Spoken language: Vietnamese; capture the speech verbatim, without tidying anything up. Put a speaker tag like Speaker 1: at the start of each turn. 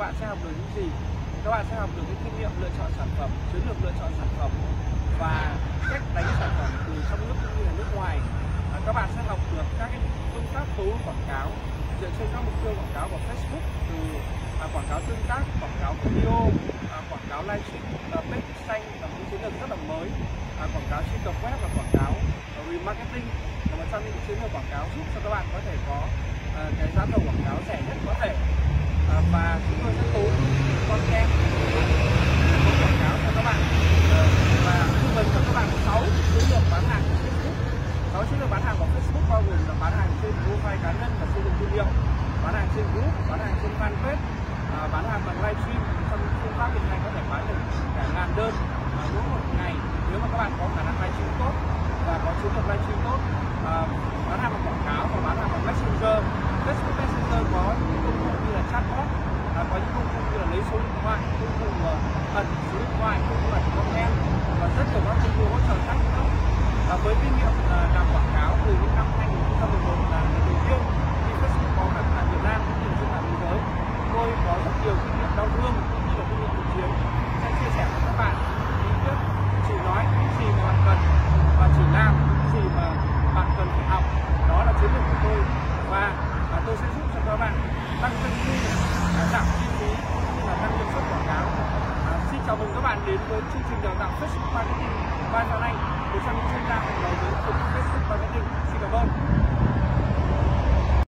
Speaker 1: bạn sẽ học được những gì? Các bạn sẽ học được cái kinh nghiệm lựa chọn sản phẩm, chiến lược lựa chọn sản phẩm và cách đánh sản phẩm từ trong nước cũng như là nước ngoài. À, các bạn sẽ học được các cái phương pháp tối ưu quảng cáo dựa trên các mục tiêu quảng cáo của Facebook, từ à, quảng cáo tương tác, quảng cáo video, à, quảng cáo livestream, à, page xanh là một chiến lược rất là mới, à, quảng cáo truy cập web và quảng cáo à, remarketing là một trong những chiến lược quảng cáo giúp cho các bạn có thể có à, cái giá thầu quảng cáo rẻ nhất có thể. À, và chúng tôi sẽ tốn content quảng cáo cho các bạn à, và tư vấn cho các bạn sáu chiến lược bán hàng của Facebook. sáu chiến lược bán hàng của Facebook bao gồm là bán hàng trên profile cá nhân và xây dựng thương hiệu, bán hàng trên group, bán hàng trên fanpage, à, bán hàng bằng livestream. Trong phương pháp hiện nay có thể bán được cả ngàn đơn à, mỗi một ngày nếu mà các bạn có khả năng livestream tốt và có chiến lược livestream tốt. À, bán hàng bằng quảng cáo và bán hàng bằng messenger. Facebook Messenger có những công cụ như là chatbot, à, có những công cụ như là lấy số điện thoại, công cụ uh, ẩn số điện thoại, công cụ ẩn comment và rất nhiều các công cụ hỗ trợ khác nữa. À, với kinh nghiệm uh, làm quảng cáo từ những năm hai nghìn không trăm mười một là lần đầu tiên khi Facebook có mặt tại Việt Nam cũng như trên toàn thế giới, tôi có rất nhiều kinh nghiệm đau thương cũng như là kinh nghiệm thực chiến sẽ chia sẻ với các bạn bí quyết chỉ nói những gì mà bạn cần và chỉ làm những gì mà bạn cần phải học. Đó là chiến lược của tôi và à, tôi sẽ giúp cho các bạn tăng doanh thu, à, giảm chi phí cũng như là tăng hiệu suất quảng cáo. À, xin chào mừng các bạn đến với chương trình đào tạo Facebook Marketing by Phan Anh, một trong những chuyên gia hàng đầu về lĩnh vực Facebook Marketing. Xin cảm ơn.